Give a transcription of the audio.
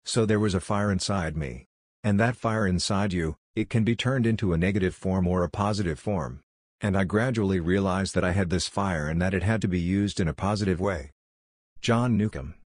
So there was a fire inside me. And that fire inside you, it can be turned into a negative form or a positive form. And I gradually realized that I had this fire and that it had to be used in a positive way. John Newcombe.